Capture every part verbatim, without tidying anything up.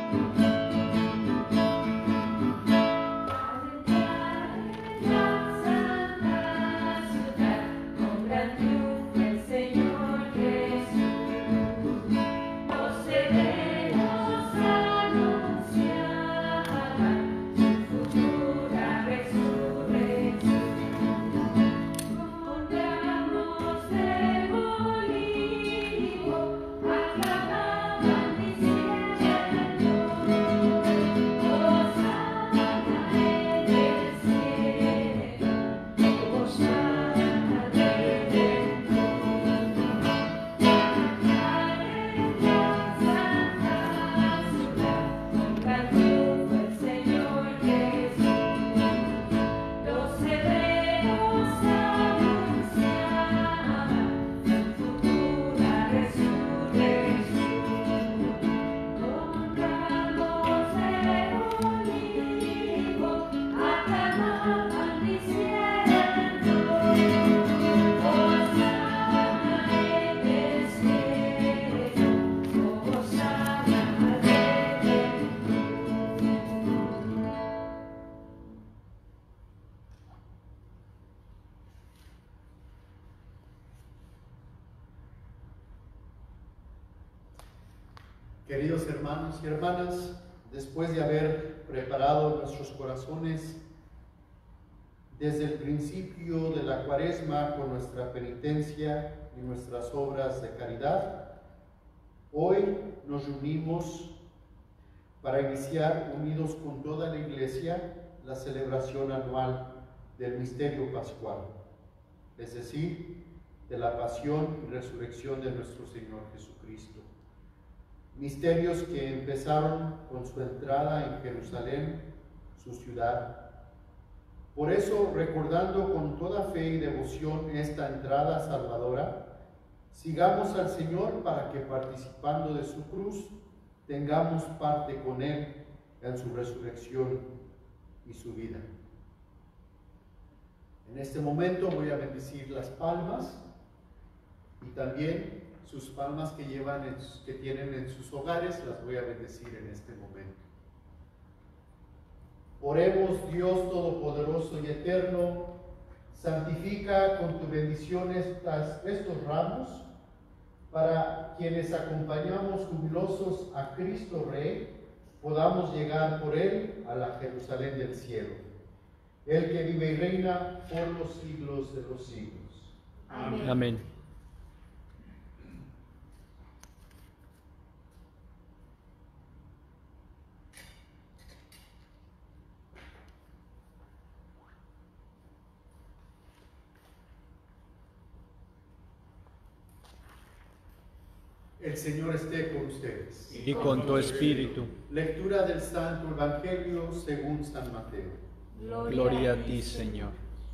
Queridos hermanos y hermanas, después de haber preparado nuestros corazones desde el principio de la Cuaresma con nuestra penitencia y nuestras obras de caridad, hoy nos reunimos para iniciar, unidos con toda la Iglesia, la celebración anual del misterio pascual, es decir, de la pasión y resurrección de nuestro Señor Jesucristo. Misterios que empezaron con su entrada en Jerusalén, su ciudad. Por eso, recordando con toda fe y devoción esta entrada salvadora, sigamos al Señor para que, participando de su cruz, tengamos parte con Él en su resurrección y su vida. En este momento voy a bendecir las palmas y también sus palmas que llevan, en, que tienen en sus hogares, las voy a bendecir en este momento. Oremos, Dios Todopoderoso y Eterno, santifica con tu bendición estas, estos ramos, para quienes acompañamos jubilosos a Cristo Rey, podamos llegar por Él a la Jerusalén del cielo. Él que vive y reina por los siglos de los siglos. Amén. Amén. El Señor esté con ustedes. Y con tu espíritu. Lectura del Santo Evangelio según San Mateo. Gloria, Gloria a ti, Señor.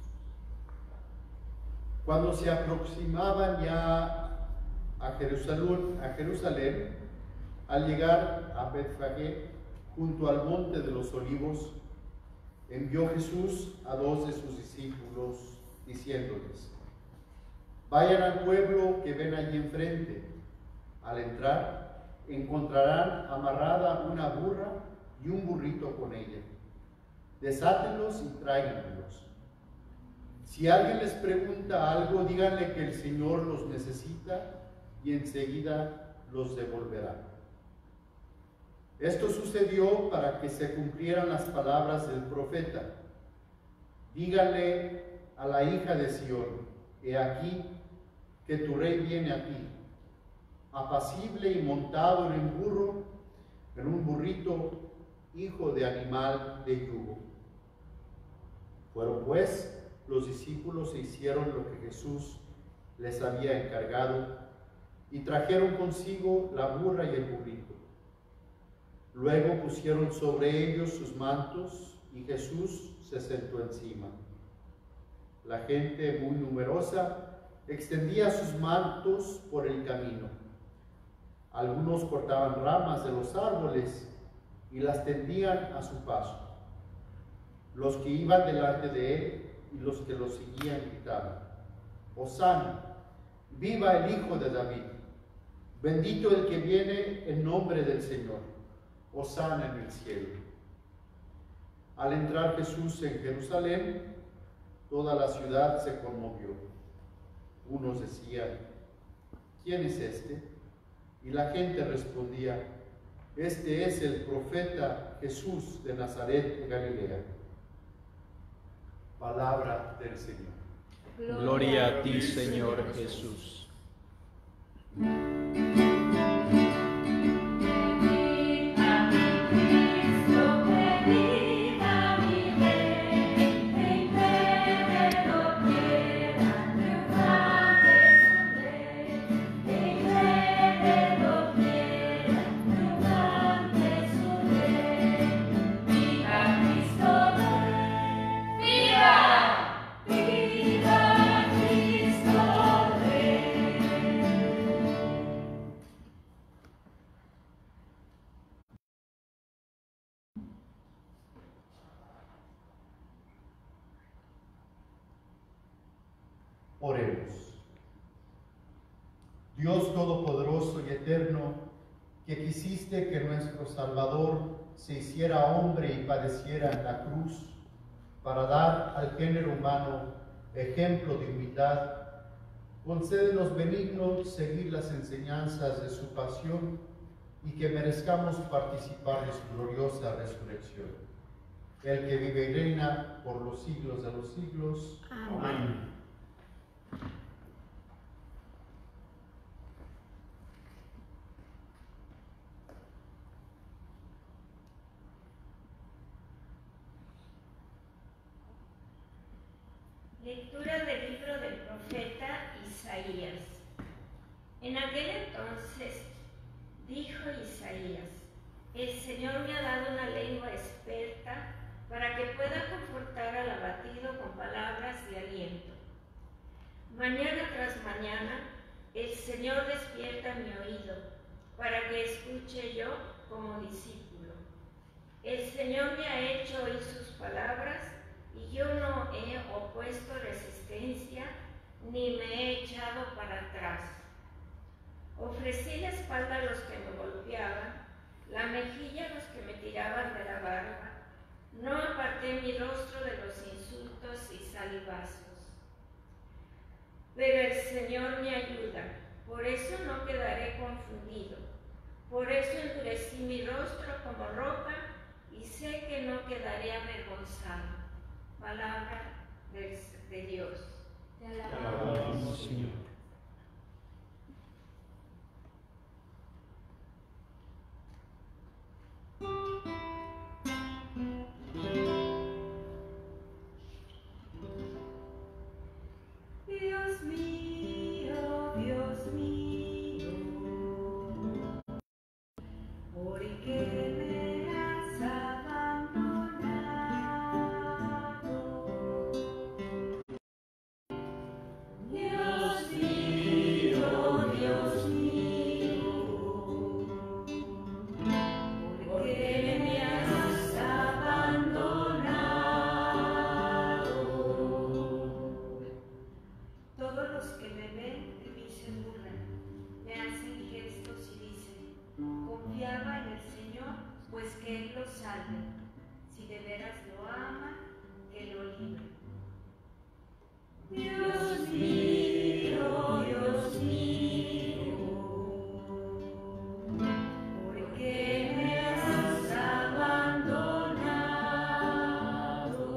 Cuando se aproximaban ya a Jerusalén, a Jerusalén, al llegar a Betfagé, junto al monte de los Olivos, envió Jesús a dos de sus discípulos, diciéndoles: vayan al pueblo que ven allí enfrente. Al entrar, encontrarán amarrada una burra y un burrito con ella. Desátenlos y tráiganlos. Si alguien les pregunta algo, díganle que el Señor los necesita y enseguida los devolverá. Esto sucedió para que se cumplieran las palabras del profeta. Díganle a la hija de Sión: he aquí que tu rey viene a ti, apacible y montado en un burro, en un burrito, hijo de animal de yugo. Fueron pues los discípulos e hicieron lo que Jesús les había encargado y trajeron consigo la burra y el burrito. Luego pusieron sobre ellos sus mantos y Jesús se sentó encima. La gente, muy numerosa, extendía sus mantos por el camino. Algunos cortaban ramas de los árboles y las tendían a su paso. Los que iban delante de él y los que lo seguían gritaban: Hosana, viva el Hijo de David, bendito el que viene en nombre del Señor, hosana en el cielo. Al entrar Jesús en Jerusalén, toda la ciudad se conmovió. Unos decían: ¿quién es este? Y la gente respondía: este es el profeta Jesús de Nazaret de Galilea. Palabra del Señor. Gloria a ti, Señor Jesús. Oremos. Dios Todopoderoso y Eterno, que quisiste que nuestro Salvador se hiciera hombre y padeciera en la cruz, para dar al género humano ejemplo de humildad, concédenos benigno seguir las enseñanzas de su pasión y que merezcamos participar de su gloriosa resurrección. El que vive y reina por los siglos de los siglos. Amén. Amén. Lectura del libro del profeta Isaías. En aquel entonces dijo Isaías: el Señor me ha dado una lengua experta para que pueda confortar al abatido con palabras de aliento. Mañana tras mañana el Señor despierta mi oído para que escuche yo como discípulo. El Señor me ha hecho oír sus palabras y yo no he opuesto resistencia ni me he echado para atrás. Ofrecí la espalda a los que me golpeaban, la mejilla a los que me tiraban de la barba. No aparté mi rostro de los insultos y salivazos. Pero el Señor me ayuda, por eso no quedaré confundido. Por eso endurecí mi rostro como ropa y sé que no quedaré avergonzado. Palabra de, de Dios. Te alabamos, Señor. Dios mío, Dios mío, ¿por qué me has abandonado? Dios mío, Dios mío, ¿por qué me has abandonado? Todos los que me ven de mí se burlan, me hacen gestos y dicen: confiaba en el Señor, pues que Él lo salve. Si de veras lo ama, que lo libre. Dios mío, Dios mío, ¿por qué me has abandonado?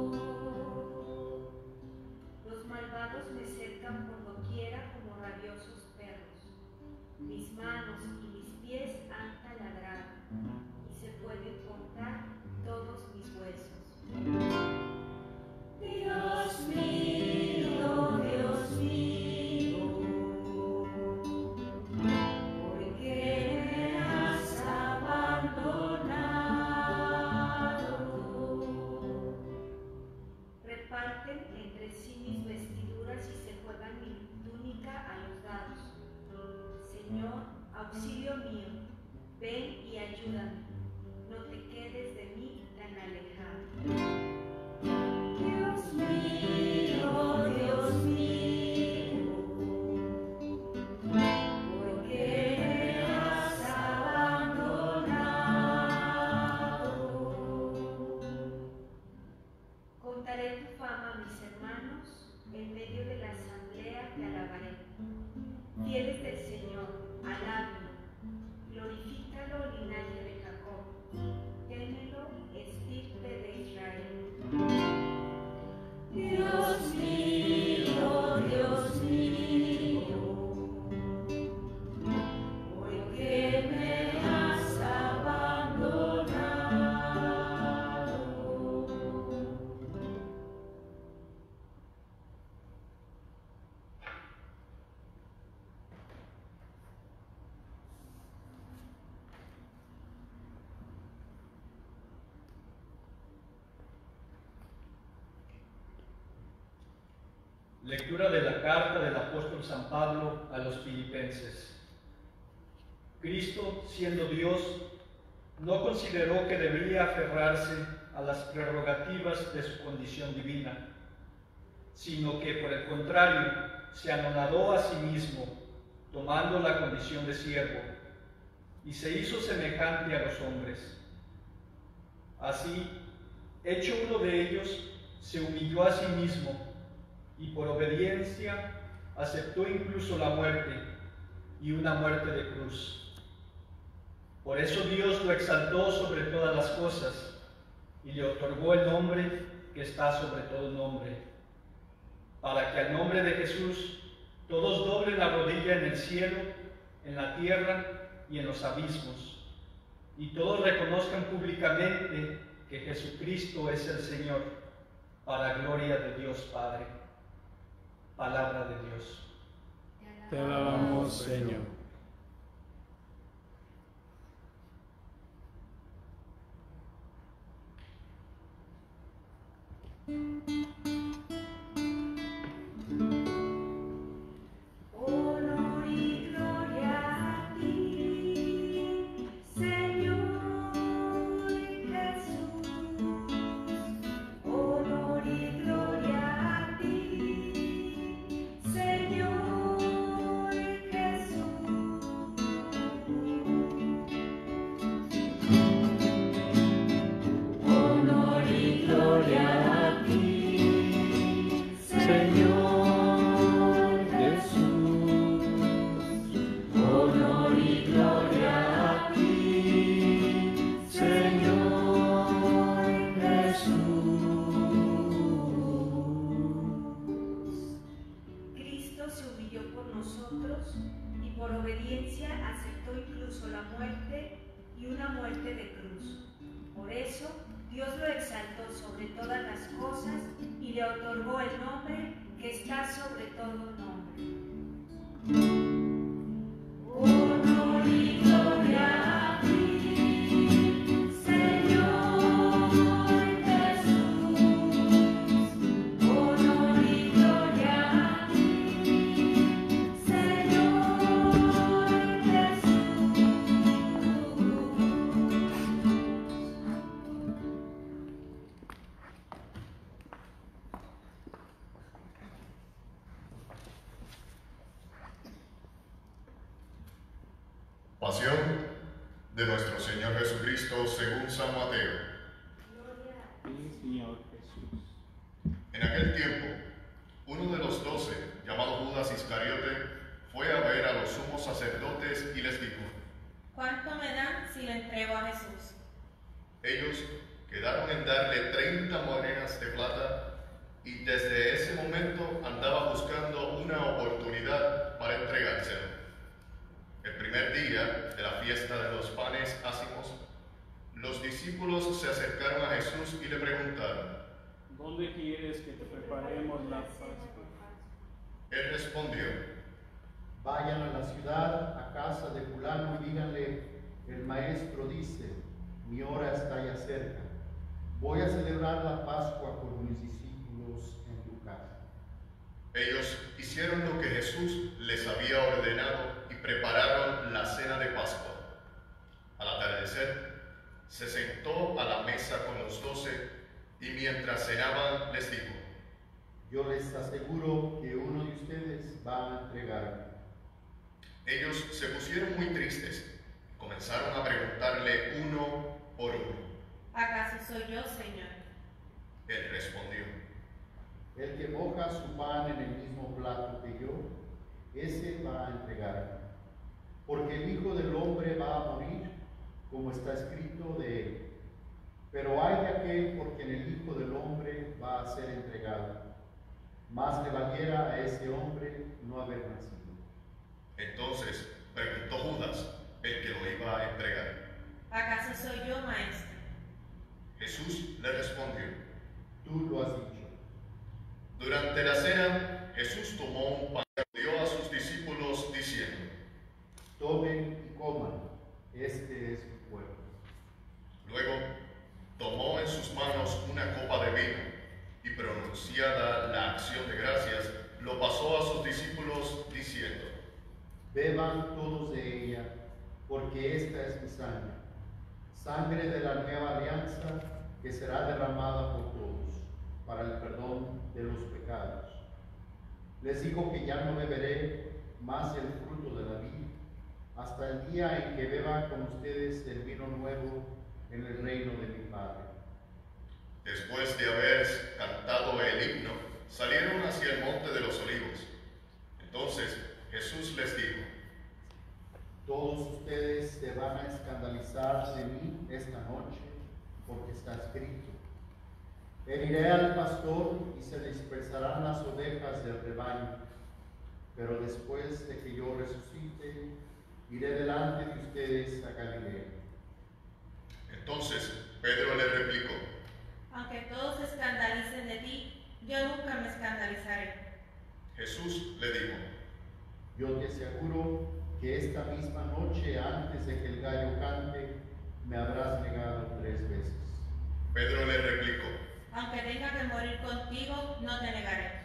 Los malvados me cercan por doquiera como rabiosos perros. Mis manos y mis pies han taladrado, y se pueden contar todos mis huesos. Dios mío, Dios Lectura de la carta del apóstol San Pablo a los Filipenses. Cristo, siendo Dios, no consideró que debería aferrarse a las prerrogativas de su condición divina, sino que, por el contrario, se anonadó a sí mismo, tomando la condición de siervo, y se hizo semejante a los hombres. Así, hecho uno de ellos, se humilló a sí mismo, y por obediencia aceptó incluso la muerte, y una muerte de cruz. Por eso Dios lo exaltó sobre todas las cosas, y le otorgó el nombre que está sobre todo nombre, para que al nombre de Jesús todos doblen la rodilla en el cielo, en la tierra y en los abismos, y todos reconozcan públicamente que Jesucristo es el Señor, para gloria de Dios Padre. Palabra de Dios. Te alabamos, Señor. Honor y gloria a ti, Señor Jesús. Honor y gloria a ti, Señor Jesús. Honor y gloria a ti, Señor Jesús. Honor y gloria a ti, Señor Jesús. Cristo se humilló por nosotros y por obediencia aceptó incluso la muerte y una muerte de cruz. Por eso Dios lo exaltó sobre todas las cosas y le otorgó el nombre que está sobre todo nombre. Honor y gloria a ti, Señor Jesús. Honor y gloria a ti, Señor Jesús. Pasión de nuestro Señor Jesucristo según San Mateo. Sí, Señor Jesús. En aquel tiempo, uno de los doce, llamado Judas Iscariote, fue a ver a los sumos sacerdotes y les dijo: ¿Cuánto me dan si le entrego a Jesús? Ellos quedaron en darle treinta monedas de plata, y desde ese momento andaba buscando una oportunidad para entregárselo. El primer día de la fiesta de los panes ácimos, los discípulos se acercaron a Jesús y le preguntaron: ¿Dónde quieres que te preparemos la Pascua? Él respondió: Vayan a la ciudad, a casa de fulano, y díganle: el maestro dice, mi hora está ya cerca. Voy a celebrar la Pascua con mis discípulos en tu casa. Ellos hicieron lo que Jesús les había ordenado y prepararon la cena de Pascua. Al atardecer, se sentó a la mesa con los doce y mientras cenaban les dijo: Yo les aseguro que uno de ustedes va a entregarme. Ellos se pusieron muy tristes, comenzaron a preguntarle uno por uno. ¿Acaso soy yo, Señor? Él respondió: El que moja su pan en el mismo plato que yo, ese va a entregarme. Porque el Hijo del Hombre va a morir, como está escrito de él. Pero hay de aquel por quien el Hijo del Hombre va a ser entregado. Más le valiera a ese hombre no haber nacido. Entonces preguntó Judas, el que lo iba a entregar: ¿Acaso soy yo, Maestro? Jesús le respondió: Tú lo has dicho. Durante la cena, Jesús tomó un pan y lo dio a sus discípulos diciendo: Tomen y coman, este es mi cuerpo. Luego tomó en sus manos una copa de vino y pronunciada la acción de gracias, pasó a sus discípulos diciendo: beban todos de ella, porque esta es mi sangre, sangre de la nueva alianza que será derramada por todos para el perdón de los pecados. Les digo que ya no beberé más el fruto de la vid hasta el día en que beba con ustedes el vino nuevo en el reino de mi Padre. Después de haber cantado el himno, salieron hacia el monte de los olivos. Entonces Jesús les dijo: todos ustedes se van a escandalizar de mí esta noche, porque está escrito: heriré al pastor y se dispersarán las ovejas del rebaño. Pero después de que yo resucite, iré delante de ustedes a Galilea. Entonces Pedro le replicó: Aunque todos se escandalicen de ti, yo nunca me escandalizaré. Jesús le dijo: yo te aseguro que esta misma noche, antes de que el gallo cante, me habrás negado tres veces. Pedro le replicó: Aunque tenga que morir contigo, no te negaré.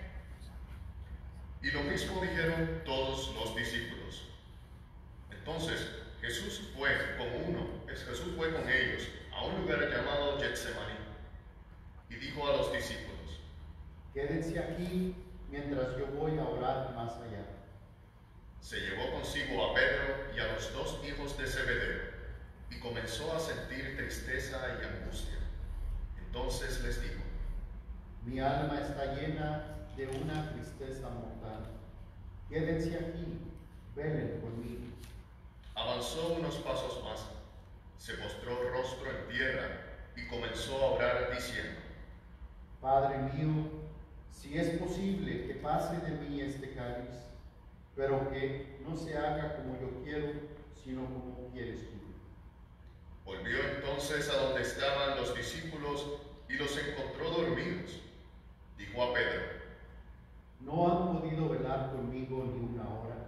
Y lo mismo dijeron todos los discípulos. Entonces Jesús fue con uno, Jesús fue con ellos a un lugar llamado Getsemaní y dijo a los discípulos: quédense aquí mientras yo voy a orar más allá. Se llevó consigo a Pedro y a los dos hijos de Zebedeo y comenzó a sentir tristeza y angustia. Entonces les dijo: mi alma está llena de una tristeza mortal. Quédense aquí, velen conmigo. Avanzó unos pasos más, se postró rostro en tierra y comenzó a orar diciendo: Padre mío, si es posible que pase de mí este cáliz, pero que no se haga como yo quiero, sino como quieres tú. Volvió entonces a donde estaban los discípulos y los encontró dormidos. Dijo a Pedro: ¿no han podido velar conmigo ni una hora?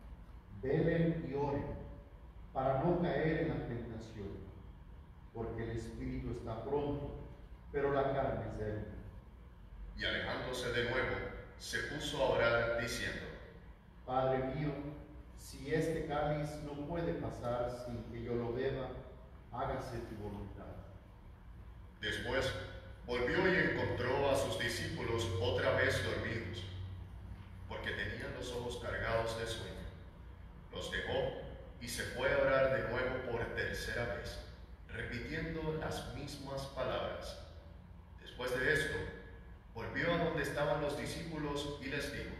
Velen y oren, para no caer en la tentación, porque el espíritu está pronto, pero la carne es débil. Y alejándose de nuevo, se puso a orar diciendo: Padre mío, si este cáliz no puede pasar sin que yo lo beba, hágase tu voluntad. Después volvió y encontró a sus discípulos otra vez dormidos, porque tenían los ojos cargados de sueño. Los dejó y se fue a orar de nuevo por tercera vez, repitiendo las mismas palabras. Después de esto, volvió a donde estaban los discípulos y les dijo: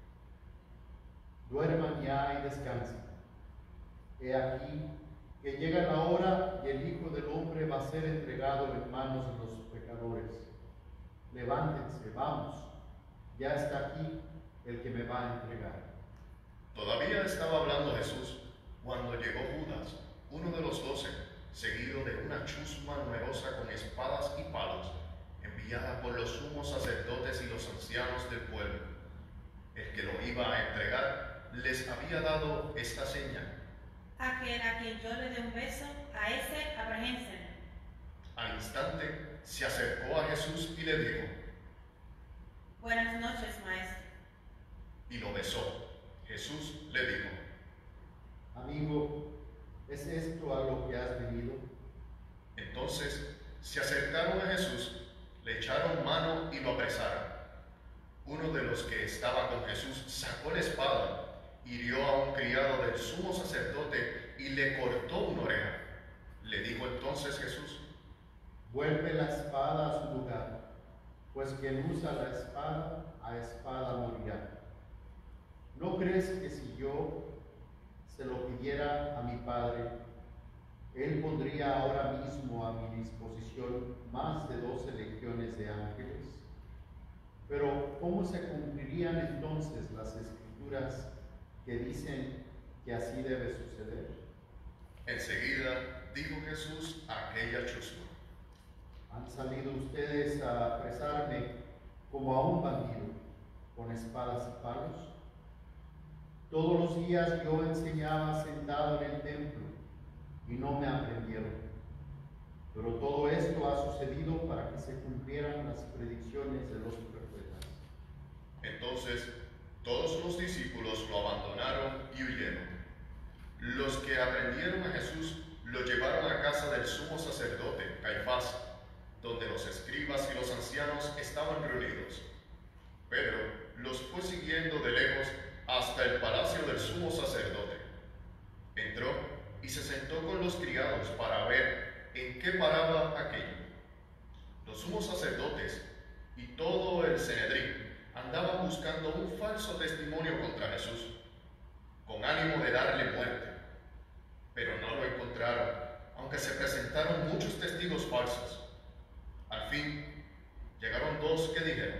duerman ya y descansen. He aquí que llega la hora y el Hijo del Hombre va a ser entregado en manos de los pecadores. Levántense, vamos, ya está aquí el que me va a entregar. Todavía estaba hablando Jesús cuando llegó Judas, uno de los doce, seguido de una chusma numerosa con espadas y palos, enviada por los sumos sacerdotes y los ancianos del pueblo. El que lo iba a entregar les había dado esta señal: Aquel a quien yo le dé un beso, a ese apréhense. Al instante se acercó a Jesús y le dijo: Buenas noches, maestro. Y lo besó. Jesús le dijo: amigo, ¿es esto a lo que has venido? Entonces se acercaron a Jesús, le echaron mano y lo apresaron. Uno de los que estaba con Jesús sacó la espada, hirió a un criado del sumo sacerdote y le cortó una oreja. Le dijo entonces Jesús: vuelve la espada a su lugar, pues quien usa la espada, a espada morirá. ¿No crees que si yo se lo pidiera a mi Padre, Él pondría ahora mismo a mi disposición más de doce legiones de ángeles? Pero ¿cómo se cumplirían entonces las escrituras que dicen que así debe suceder? Enseguida dijo Jesús a aquella chusma: ¿han salido ustedes a apresarme como a un bandido, con espadas y palos? Todos los días yo enseñaba sentado en el templo y no me aprendieron. Pero todo esto ha sucedido para que se cumplieran las predicciones de los profetas. Entonces Todos los discípulos lo abandonaron y huyeron. Los que aprendieron a Jesús lo llevaron a casa del sumo sacerdote, Caifás, donde los escribas y los ancianos estaban reunidos. Pedro los fue siguiendo de lejos hasta el palacio del sumo sacerdote. Entró y se sentó con los criados para ver en qué paraba aquello. Los sumos sacerdotes y todo el Sanedrín andaban buscando un falso testimonio contra Jesús, con ánimo de darle muerte, pero no lo encontraron, aunque se presentaron muchos testigos falsos. Al fin, llegaron dos que dijeron: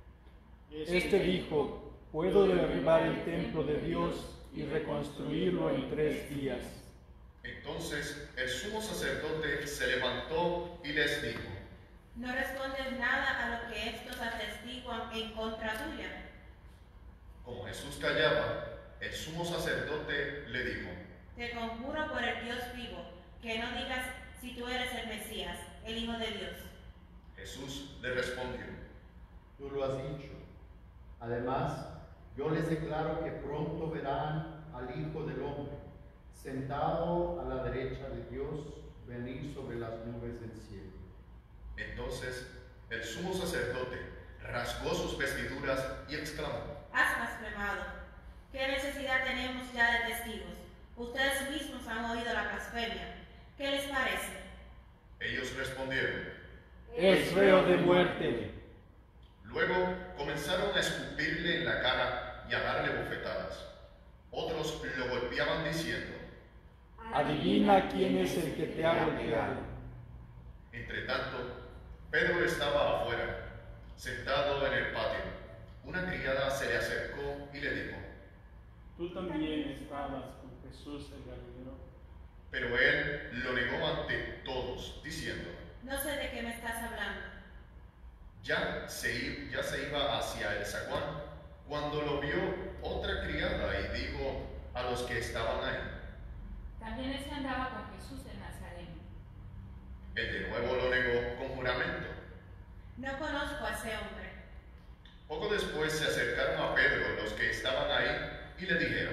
Este dijo, puedo derribar el templo de Dios y reconstruirlo en tres días. Entonces el sumo sacerdote se levantó y les dijo: No respondes nada a lo que estos atestiguan en contra tuya. Como Jesús callaba, el sumo sacerdote le dijo: Te conjuro por el Dios vivo, que no digas si tú eres el Mesías, el Hijo de Dios. Jesús le respondió: Tú lo has dicho. Además, yo les declaro que pronto verán al Hijo del Hombre, sentado a la derecha de Dios, venir sobre las nubes del cielo. Entonces el sumo sacerdote rasgó sus vestiduras y exclamó: Has blasfemado. ¿Qué necesidad tenemos ya de testigos? Ustedes mismos han oído la blasfemia. ¿Qué les parece? Ellos respondieron: Es reo de muerte. Luego comenzaron a escupirle en la cara y a darle bofetadas. Otros lo golpeaban diciendo: Adivina quién es el que te ha golpeado. Entre tanto, Pedro estaba afuera, sentado en el patio. Una criada se le acercó y le dijo: Tú también estabas con Jesús el Galileo. Pero él lo negó ante todos, diciendo: No sé de qué me estás hablando. Ya se, ya se iba hacia el zaguán cuando lo vio otra criada y dijo a los que estaban ahí: También ese andaba con Jesús el Nazareno. Él de nuevo lo negó con juramento. No conozco a ese hombre. Poco después se acercaron a Pedro los que estaban ahí y le dijeron: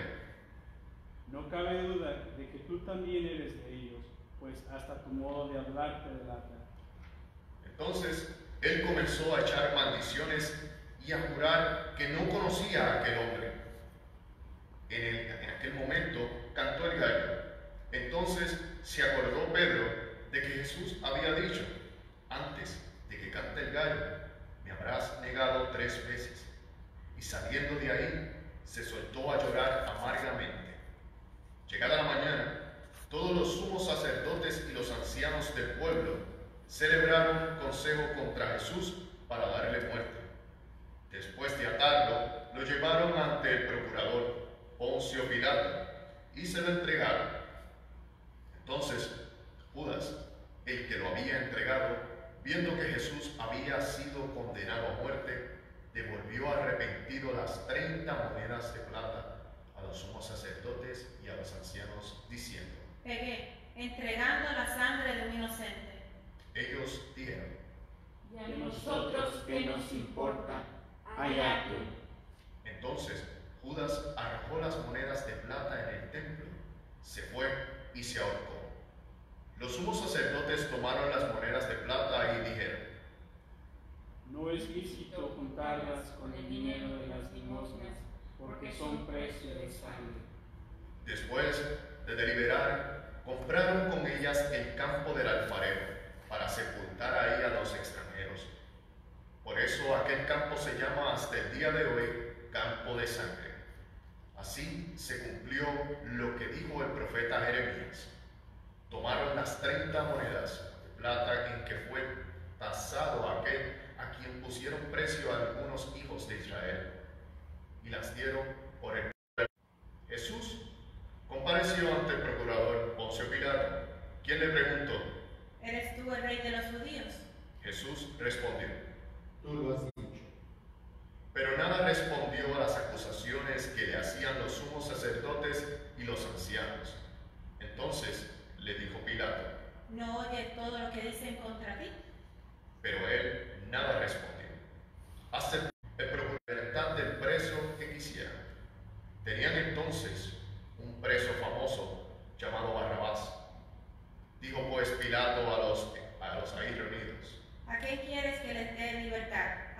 No cabe duda de que tú también eres de ellos, pues hasta tu modo de hablar te delata. Entonces él comenzó a echar maldiciones y a jurar que no conocía a aquel hombre. En, el, en aquel momento cantó el gallo. Entonces se acordó Pedro de que Jesús había dicho: antes de que cante el gallo, me habrás negado tres veces. Y saliendo de ahí, se soltó a llorar amargamente. Llegada la mañana, todos los sumos sacerdotes y los ancianos del pueblo celebraron consejo contra Jesús para darle muerte. Después de atarlo, lo llevaron ante el procurador Poncio Pilato y se lo entregaron. Entonces Judas, el que lo había entregado, viendo que Jesús había sido condenado a muerte, devolvió arrepentido las treinta monedas de plata a los sumos sacerdotes y a los ancianos, diciendo: Pegué, entregando la sangre de un inocente. Ellos dijeron: Y a nosotros, ¿qué nos importa? Allá tú. Entonces Judas arrojó las monedas de plata en el templo, se fue y se ahorcó. Los sumos sacerdotes tomaron las monedas de plata y dijeron: No es lícito juntarlas con el dinero de las limosnas, porque son precio de sangre. Después de deliberar, compraron con ellas el campo del alfarero, para sepultar ahí a los extranjeros. Por eso aquel campo se llama hasta el día de hoy campo de sangre. Así se cumplió lo que dijo el profeta Jeremías. Tomaron las treinta monedas de plata en que fue tasado aquel a quien pusieron precio a algunos hijos de Israel, y las dieron por el pueblo. Jesús compareció ante el procurador Poncio Pilato, quien le preguntó: ¿Eres tú el rey de los judíos? Jesús respondió: Tú lo has dicho. Pero nada respondió a las acusaciones que le hacían los sumos sacerdotes y los ancianos. Entonces le dijo Pilato: ¿No oyes todo lo que dicen contra ti? Pero él nada respondió. Hasta el procurador del preso que quisiera.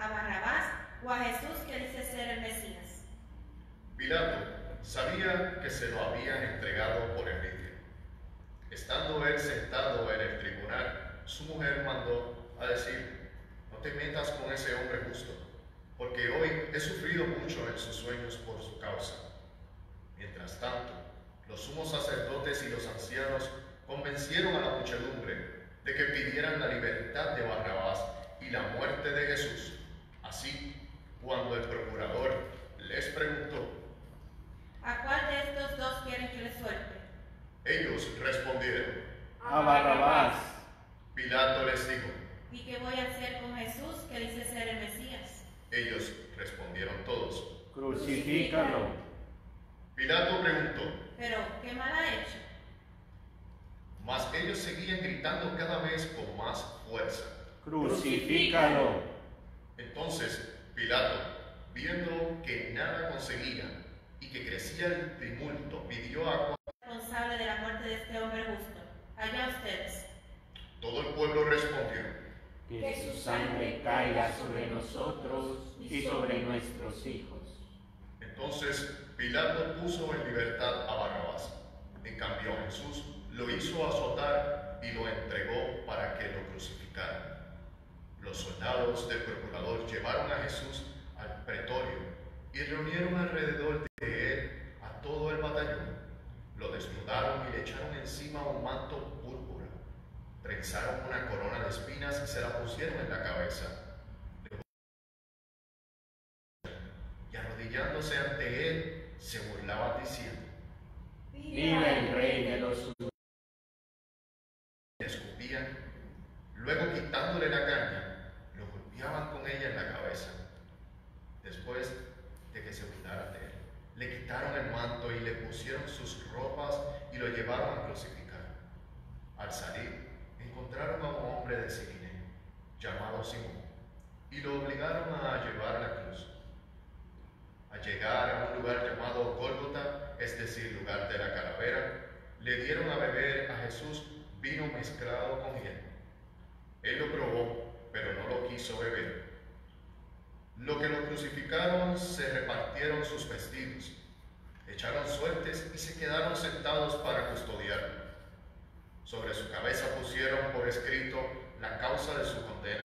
¿A Barrabás o a Jesús que dice ser el Mesías? Pilato sabía que se lo habían entregado por envidia. Estando él sentado en el tribunal, su mujer mandó a decir: no te metas con ese hombre justo, porque hoy he sufrido mucho en sus sueños por su causa. Mientras tanto, los sumos sacerdotes y los ancianos convencieron a la muchedumbre de que pidieran la libertad de Barrabás y la muerte de Jesús. Así, cuando el procurador les preguntó: ¿A cuál de estos dos quieren que les suelte? ellos respondieron: A Barrabás. Pilato les dijo: ¿Y qué voy a hacer con Jesús que dice ser el Mesías? ellos respondieron todos: Crucifícalo. Pilato preguntó, Pero, ¿qué mal ha hecho? mas ellos seguían gritando cada vez con más fuerza. Crucifícalo. Entonces Pilato, viendo que nada conseguían y que crecía el tumulto, pidió agua. Responsable de la muerte de este hombre justo. Allá ustedes. Todo el pueblo respondió: Que su sangre caiga sobre nosotros y sobre nuestros hijos. Entonces Pilato puso en libertad a Barrabás. En cambio a Jesús lo hizo azotar y lo entregó para que lo crucificaran. Los soldados del procurador llevaron a Jesús al pretorio y reunieron alrededor de él a todo el batallón. Lo desnudaron y le echaron encima un manto púrpura. Trenzaron una corona de espinas y se la pusieron en la cabeza. Y arrodillándose ante él, se burlaban diciendo: Viva el Rey de los judíos. Le escupían, luego quitándole la caña, lo golpeaban con ella en la cabeza. Después de que se burlaran de él, le quitaron el manto y le pusieron sus ropas y lo llevaron a crucificar. Al salir, encontraron a un hombre de Cirene, llamado Simón, y lo obligaron a llevar la cruz. Al llegar a un lugar llamado Gólgota, es decir, lugar de la calavera, le dieron a beber a Jesús vino mezclado con hiel. Él lo probó, pero no lo quiso beber. Lo que lo crucificaron se repartieron sus vestidos, echaron suertes y se quedaron sentados para custodiarlo. Sobre su cabeza pusieron por escrito la causa de su condena: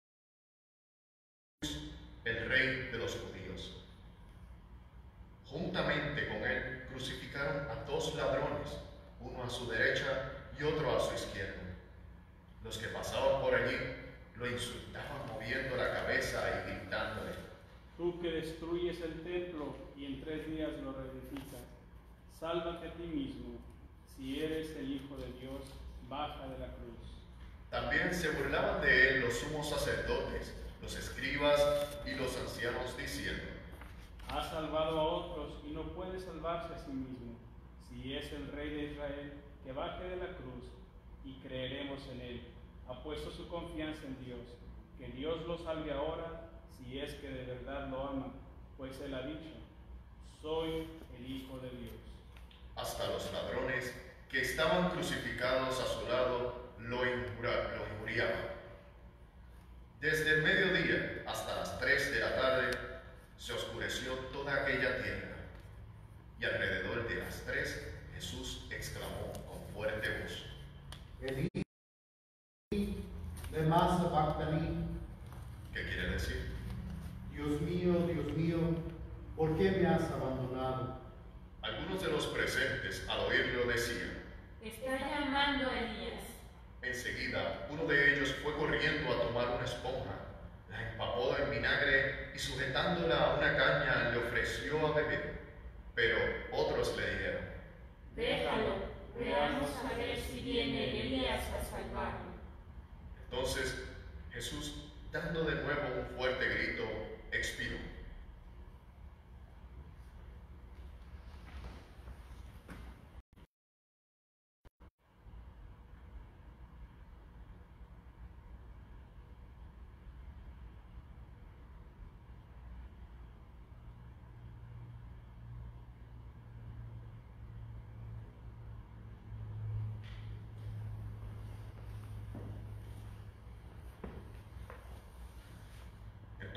el Rey de los judíos. Juntamente con él crucificaron a dos ladrones, uno a su derecha y otro a su izquierda. Los que pasaban por allí lo insultaban moviendo la cabeza y gritándole: Tú que destruyes el templo y en tres días lo reedificas, sálvate a ti mismo. Si eres el Hijo de Dios, baja de la cruz. También se burlaban de él los sumos sacerdotes, los escribas y los ancianos, diciendo: Ha salvado a otros y no puede salvarse a sí mismo. Si es el Rey de Israel, que baje de la cruz y creeremos en él. Ha puesto su confianza en Dios. Que Dios lo salve ahora, si es que de verdad lo ama, pues él ha dicho: soy el Hijo de Dios. Hasta los ladrones que estaban crucificados a su lado lo injura- lo injuriaban. Desde el mediodía hasta las tres de la tarde se oscureció toda aquella tierra, y alrededor de las tres Jesús exclamó con fuerte voz: Elí, lema sabachthani. ¿Qué quiere decir? Dios mío, Dios mío, ¿por qué me has abandonado? Algunos de los presentes al oírlo decían: Está llamando a Elías. Enseguida, uno de ellos fue corriendo a tomar una esponja, la empapó en vinagre y sujetándola a una caña le ofreció a beber. Pero otros le dijeron: Déjalo, veamos a ver si viene Elías a salvarlo. Entonces Jesús, dando de nuevo un fuerte grito, expiró.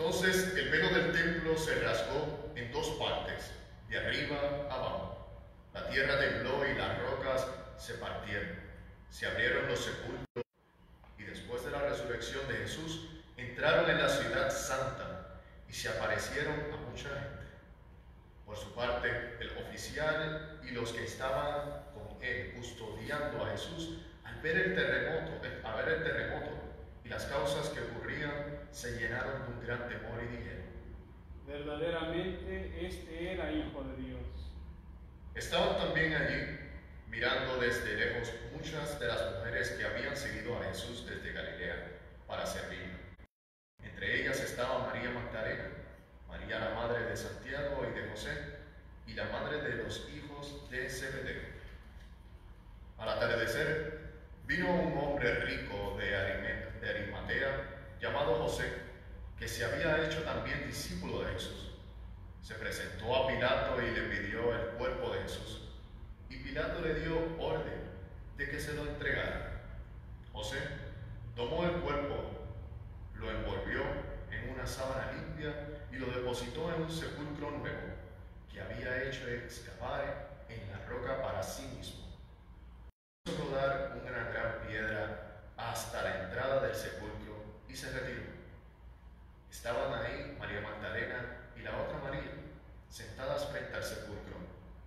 Entonces el velo del templo se rasgó en dos partes, de arriba a abajo. La tierra tembló y las rocas se partieron. Se abrieron los sepulcros y después de la resurrección de Jesús entraron en la ciudad santa y se aparecieron a mucha gente. Por su parte, el oficial y los que estaban con él custodiando a Jesús, al ver el terremoto, al ver el terremoto y las causas que ocurrían, se llenaron de un gran temor y dijeron: verdaderamente este era Hijo de Dios. Estaban también allí, mirando desde lejos, muchas de las mujeres que habían seguido a Jesús desde Galilea para servirlo. Entre ellas estaba María Magdalena, María la madre de Santiago y de José, y la madre de los hijos de Zebedeo. Al atardecer, vino un hombre rico de Arimatea, llamado José, que se había hecho también discípulo de Jesús. Se presentó a Pilato y le pidió el cuerpo de Jesús. Y Pilato le dio orden de que se lo entregara. José tomó el cuerpo, lo envolvió en una sábana limpia y lo depositó en un sepulcro nuevo que había hecho excavar en la roca para sí mismo. Hizo rodar una gran piedra hasta la entrada del sepulcro y se retiró. Estaban ahí María Magdalena y la otra María, sentadas frente al sepulcro.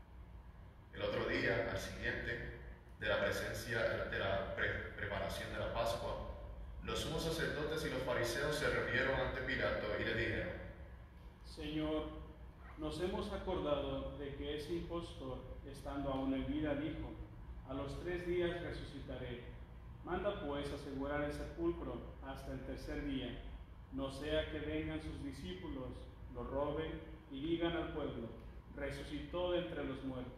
El otro día, al siguiente, de la presencia de la pre preparación de la Pascua, los sumos sacerdotes y los fariseos se reunieron ante Pilato y le dijeron: Señor, nos hemos acordado de que ese impostor, estando aún en vida, dijo: a los tres días resucitaré. Manda pues asegurar el sepulcro hasta el tercer día, no sea que vengan sus discípulos, lo roben y digan al pueblo: resucitó de entre los muertos.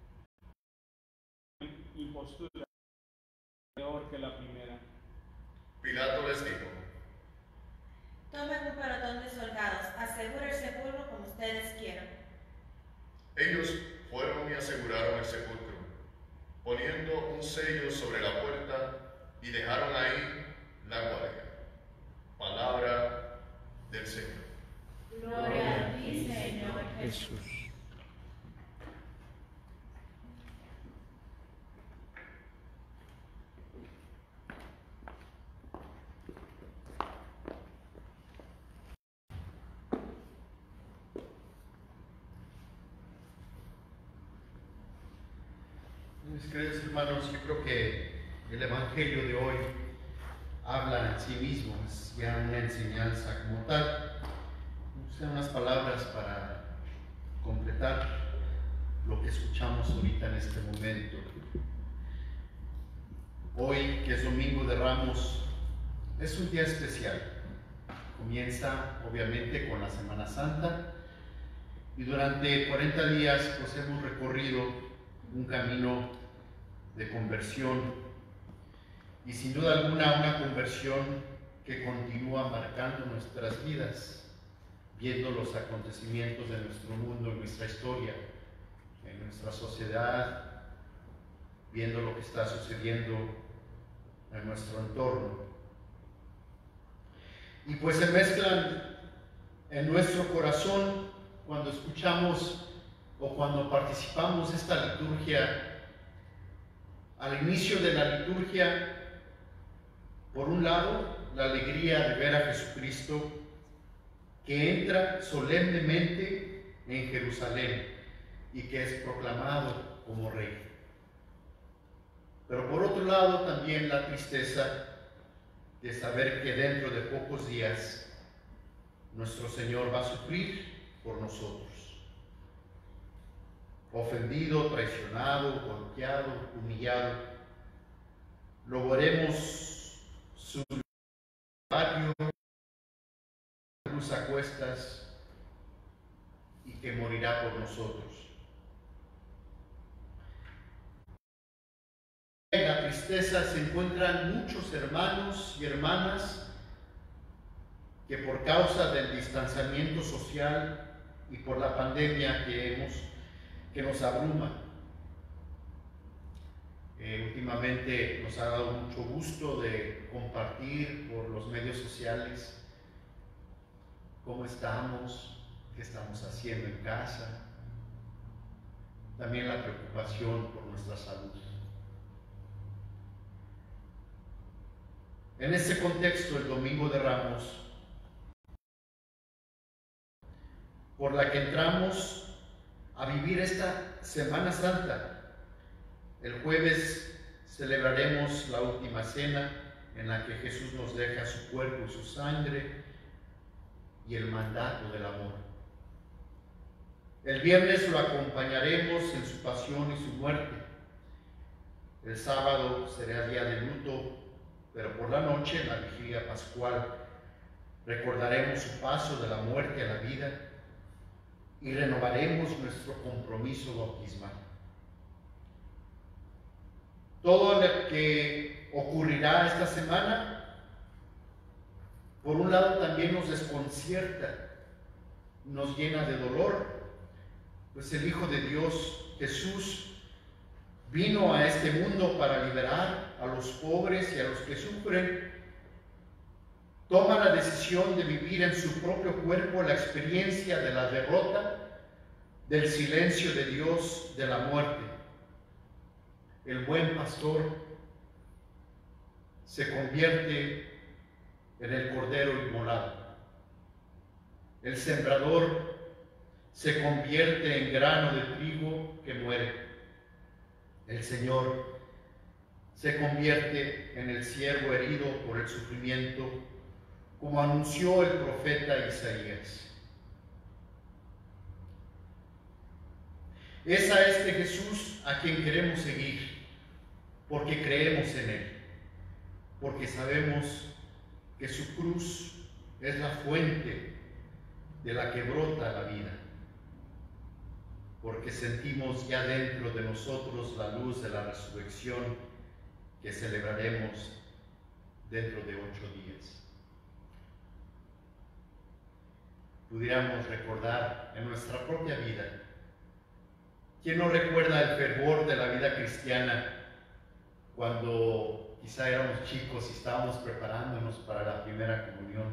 Impostura peor que la primera. Pilato les dijo: tomen un pelotón de soldados, aseguren el sepulcro como ustedes quieran. Ellos fueron y aseguraron el sepulcro, poniendo un sello sobre la puerta, y dejaron ahí la guardia. Palabra del Señor. Gloria a ti, Señor Jesús. Mis queridos hermanos, yo creo que el Evangelio de hoy habla en sí mismo, es ya una enseñanza como tal. Usen unas palabras para completar lo que escuchamos ahorita en este momento. Hoy, que es Domingo de Ramos, es un día especial. Comienza obviamente con la Semana Santa y durante cuarenta días pues hemos recorrido un camino de conversión y sin duda alguna una conversión que continúa marcando nuestras vidas, viendo los acontecimientos de nuestro mundo, en nuestra historia, en nuestra sociedad, viendo lo que está sucediendo en nuestro entorno. Y pues se mezclan en nuestro corazón cuando escuchamos o cuando participamos de esta liturgia. Al inicio de la liturgia, por un lado, la alegría de ver a Jesucristo que entra solemnemente en Jerusalén y que es proclamado como Rey. Pero por otro lado, también la tristeza de saber que dentro de pocos días nuestro Señor va a sufrir por nosotros. Ofendido, traicionado, golpeado, humillado, lo veremos su barrio, cruz a cuestas y que morirá por nosotros. En la tristeza se encuentran muchos hermanos y hermanas que por causa del distanciamiento social y por la pandemia que hemos que nos abruma. Eh, últimamente nos ha dado mucho gusto de compartir por los medios sociales cómo estamos, qué estamos haciendo en casa, también la preocupación por nuestra salud. En este contexto, el Domingo de Ramos, por la que entramos a vivir esta Semana Santa, el jueves celebraremos la última cena en la que Jesús nos deja su cuerpo y su sangre y el mandato del amor. El viernes lo acompañaremos en su pasión y su muerte. El sábado será día de luto, pero por la noche, en la vigilia pascual, recordaremos su paso de la muerte a la vida y renovaremos nuestro compromiso bautismal. Todo lo que ocurrirá esta semana, por un lado también nos desconcierta, nos llena de dolor, pues el Hijo de Dios, Jesús, vino a este mundo para liberar a los pobres y a los que sufren. Toma la decisión de vivir en su propio cuerpo la experiencia de la derrota, del silencio de Dios, de la muerte. El buen pastor se convierte en el cordero inmolado. El sembrador se convierte en grano de trigo que muere. El Señor se convierte en el siervo herido por el sufrimiento, como anunció el profeta Isaías. Es a este Jesús a quien queremos seguir, porque creemos en Él, porque sabemos que su cruz es la fuente de la que brota la vida, porque sentimos ya dentro de nosotros la luz de la resurrección que celebraremos dentro de ocho días. Pudiéramos recordar en nuestra propia vida. ¿Quién no recuerda el fervor de la vida cristiana cuando quizá éramos chicos y estábamos preparándonos para la primera comunión?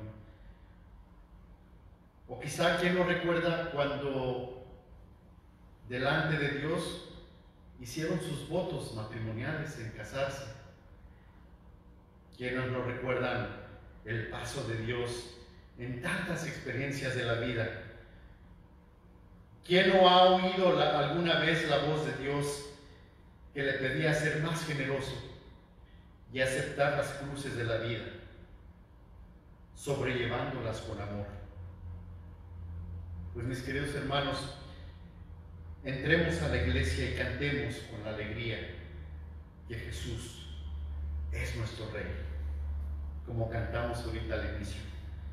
O quizá quién no recuerda cuando delante de Dios hicieron sus votos matrimoniales en casarse. ¿Quiénes no recuerdan el paso de Dios en tantas experiencias de la vida? ¿Quién no ha oído la, alguna vez la voz de Dios que le pedía ser más generoso y aceptar las cruces de la vida, sobrellevándolas con amor? Pues mis queridos hermanos, entremos a la iglesia y cantemos con la alegría que Jesús es nuestro Rey, como cantamos ahorita al inicio.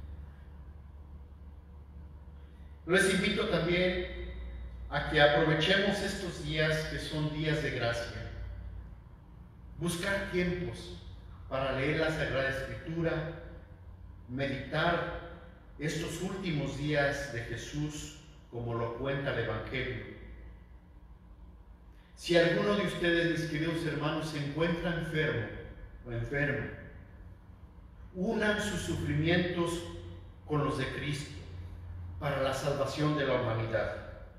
Les invito también a que aprovechemos estos días que son días de gracia, buscar tiempos para leer la Sagrada Escritura, meditar estos últimos días de Jesús como lo cuenta el Evangelio. Si alguno de ustedes, mis queridos hermanos, se encuentra enfermo o enfermo, unan sus sufrimientos con los de Cristo para la salvación de la humanidad.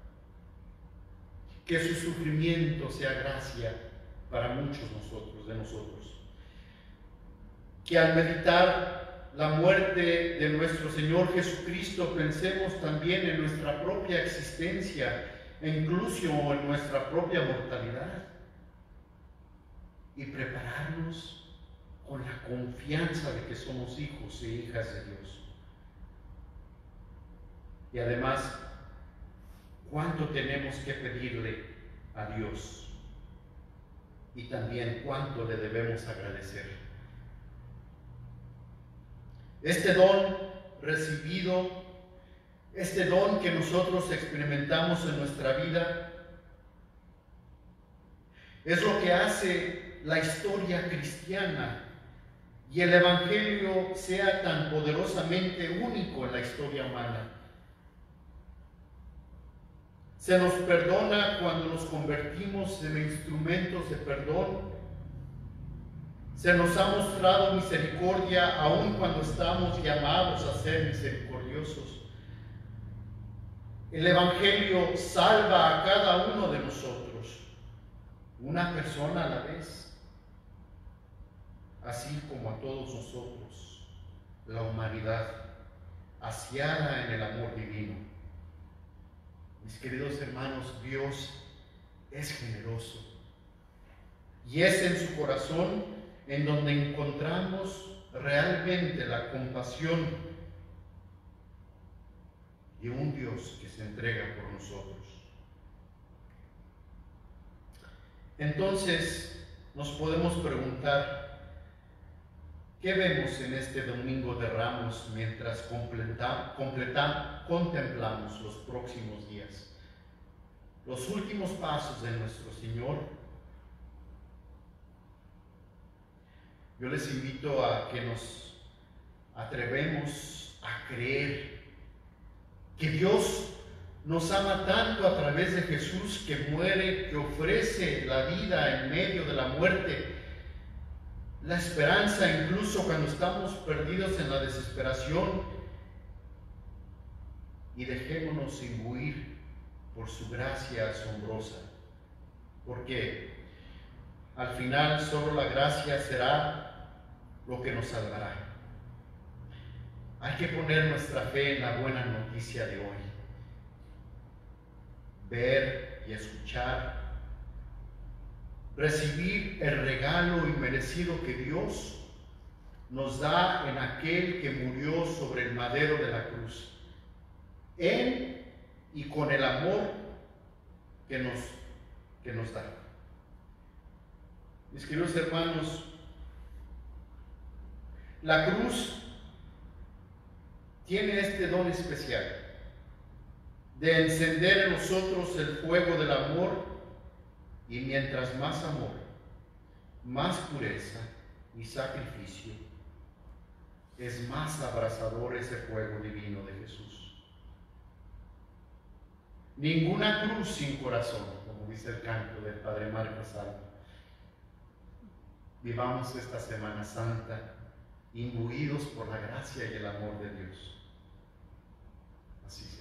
Que su sufrimiento sea gracia para muchos nosotros, de nosotros. Que al meditar la muerte de nuestro Señor Jesucristo pensemos también en nuestra propia existencia, e incluso en nuestra propia mortalidad, y prepararnos con la confianza de que somos hijos e hijas de Dios. Y además, ¿cuánto tenemos que pedirle a Dios? Y también, ¿cuánto le debemos agradecer? Este don recibido, este don que nosotros experimentamos en nuestra vida, es lo que hace la historia cristiana y el Evangelio sea tan poderosamente único en la historia humana. Se nos perdona cuando nos convertimos en instrumentos de perdón. Se nos ha mostrado misericordia aun cuando estamos llamados a ser misericordiosos. El Evangelio salva a cada uno de nosotros, una persona a la vez, así como a todos nosotros, la humanidad, asiada en el amor divino. Mis queridos hermanos, Dios es generoso y es en su corazón en donde encontramos realmente la compasión de un Dios que se entrega por nosotros. Entonces nos podemos preguntar, ¿qué vemos en este Domingo de Ramos mientras completa, completa, contemplamos los próximos días? Los últimos pasos de nuestro Señor. Yo les invito a que nos atrevemos a creer que Dios nos ama tanto a través de Jesús, que muere, que ofrece la vida en medio de la muerte, la esperanza incluso cuando estamos perdidos en la desesperación, y dejémonos imbuir por su gracia asombrosa, porque al final solo la gracia será lo que nos salvará. Hay que poner nuestra fe en la buena noticia de hoy, ver y escuchar, recibir el regalo inmerecido que Dios nos da en aquel que murió sobre el madero de la cruz, en y con el amor que nos, que nos da. Mis queridos hermanos, la cruz tiene este don especial de encender en nosotros el fuego del amor, y mientras más amor, más pureza y sacrificio, es más abrasador ese fuego divino de Jesús. Ninguna cruz sin corazón, como dice el canto del Padre Marcos Salvo. Vivamos esta Semana Santa imbuidos por la gracia y el amor de Dios. Así sea.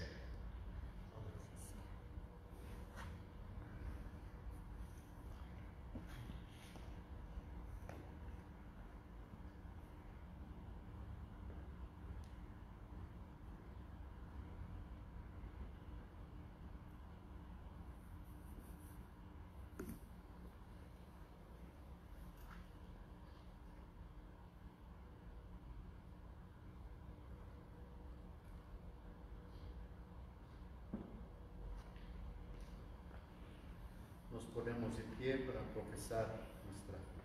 Nos ponemos de pie para profesar nuestra fe.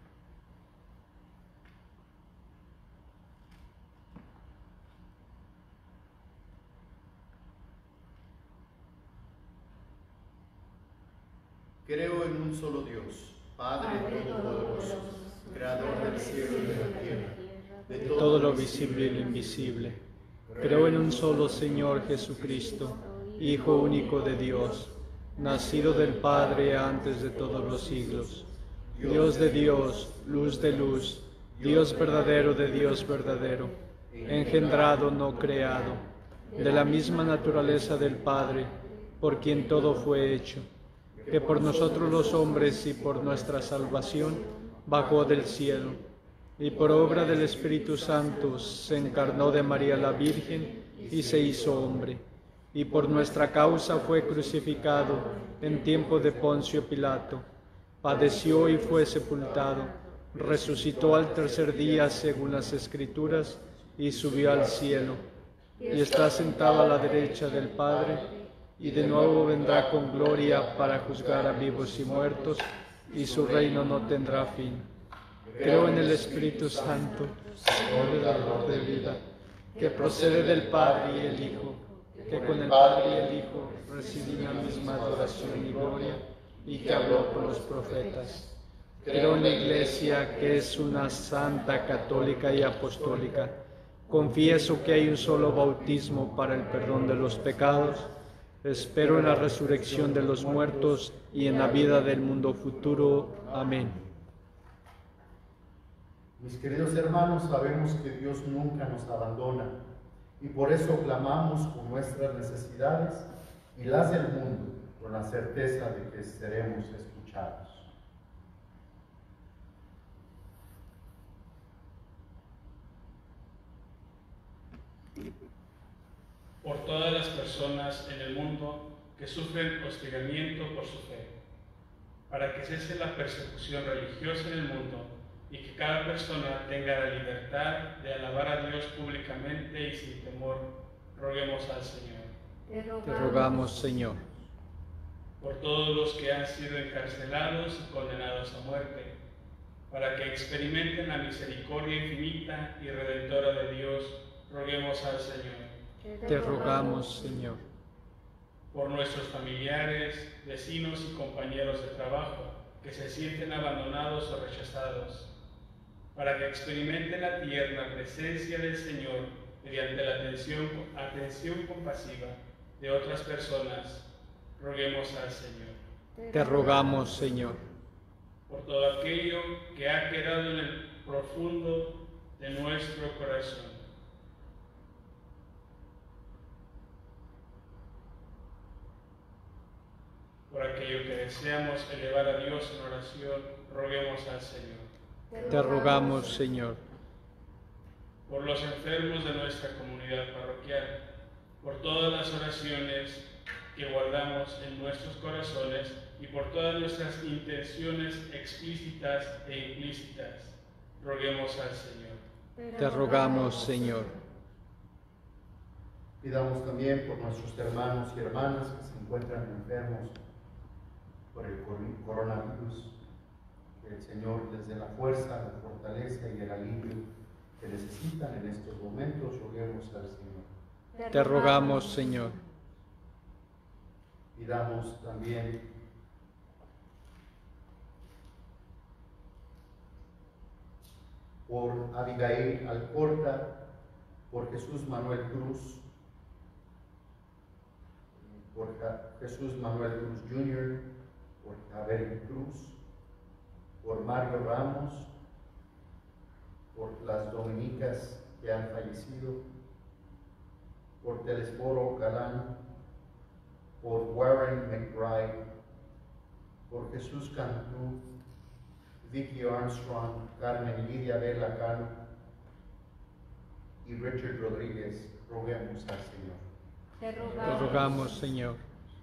Creo en un solo Dios, Padre Todopoderoso, Creador del cielo y de la tierra, de todo, todo lo visible y lo invisible. Creo en un solo Señor Jesucristo, Hijo único de Dios, nacido del Padre antes de todos los siglos, Dios de Dios, luz de luz, Dios verdadero de Dios verdadero, engendrado, no creado, de la misma naturaleza del Padre, por quien todo fue hecho, que por nosotros los hombres y por nuestra salvación bajó del cielo, y por obra del Espíritu Santo se encarnó de María la Virgen y se hizo hombre, y por nuestra causa fue crucificado en tiempo de Poncio Pilato, padeció y fue sepultado, resucitó al tercer día según las Escrituras, y subió al cielo, y está sentado a la derecha del Padre, y de nuevo vendrá con gloria para juzgar a vivos y muertos, y su reino no tendrá fin. Creo en el Espíritu Santo, Señor y dador de vida, que procede del Padre y el Hijo, que con el Padre y el Hijo reciben la misma adoración y gloria, y que habló por los profetas. Creo en la Iglesia, que es una santa, católica y apostólica. Confieso que hay un solo bautismo para el perdón de los pecados. Espero en la resurrección de los muertos y en la vida del mundo futuro. Amén. Mis queridos hermanos, sabemos que Dios nunca nos abandona, y por eso clamamos por nuestras necesidades y las del mundo, con la certeza de que seremos escuchados. Por todas las personas en el mundo que sufren hostigamiento por su fe, para que cese la persecución religiosa en el mundo y que cada persona tenga la libertad de alabar a Dios públicamente y sin temor, roguemos al Señor. Te rogamos, Señor. Por todos los que han sido encarcelados y condenados a muerte, para que experimenten la misericordia infinita y redentora de Dios, roguemos al Señor. Te rogamos, Señor. Por nuestros familiares, vecinos y compañeros de trabajo que se sienten abandonados o rechazados, para que experimenten la tierna presencia del Señor mediante la atención, atención compasiva de otras personas, roguemos al Señor. Te rogamos, Señor. Por todo aquello que ha quedado en el profundo de nuestro corazón. Por aquello que deseamos elevar a Dios en oración, roguemos al Señor. Te rogamos, Señor. Por los enfermos de nuestra comunidad parroquial, por todas las oraciones que guardamos en nuestros corazones y por todas nuestras intenciones explícitas e implícitas, roguemos al Señor. Te rogamos, Señor. Pidamos también por nuestros hermanos y hermanas que se encuentran enfermos por el coronavirus, que el Señor les dé la fuerza, la fortaleza y el alivio que necesitan en estos momentos, roguemos al Señor. Te rogamos, Señor. Pidamos también por Abigail Alcorta, por Jesús Manuel Cruz, por Jesús Manuel Cruz junior, por Javier Cruz, por Mario Ramos, por las dominicas que han fallecido, por Telesforo Galán, por Warren McBride, por Jesús Cantú, Vicky Armstrong, Carmen Lidia Vela Cano y Richard Rodríguez, roguemos al Señor. Te rogamos, Te rogamos, Señor.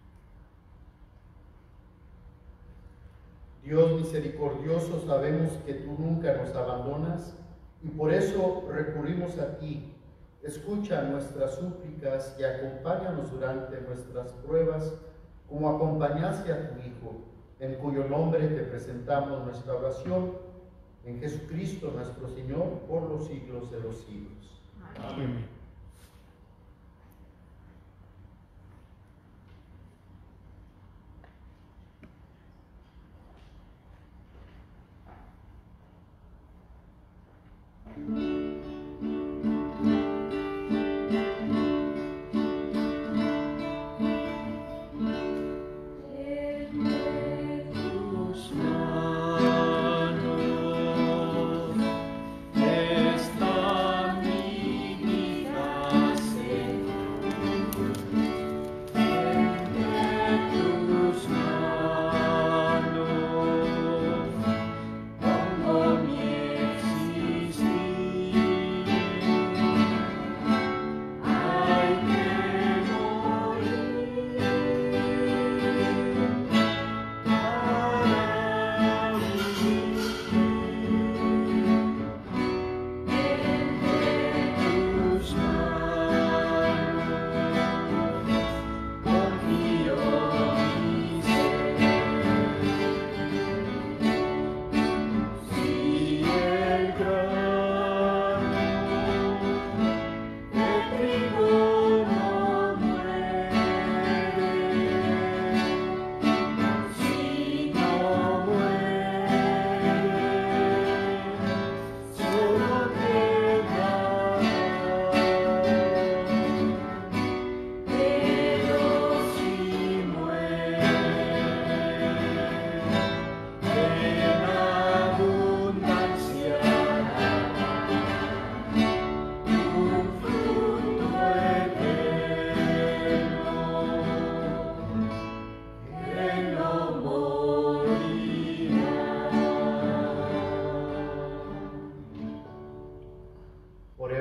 Dios misericordioso, sabemos que tú nunca nos abandonas y por eso recurrimos a ti. Escucha nuestras súplicas y acompáñanos durante nuestras pruebas, como acompañaste a tu Hijo, en cuyo nombre te presentamos nuestra oración, en Jesucristo nuestro Señor, por los siglos de los siglos. Amén. Esta mi vida.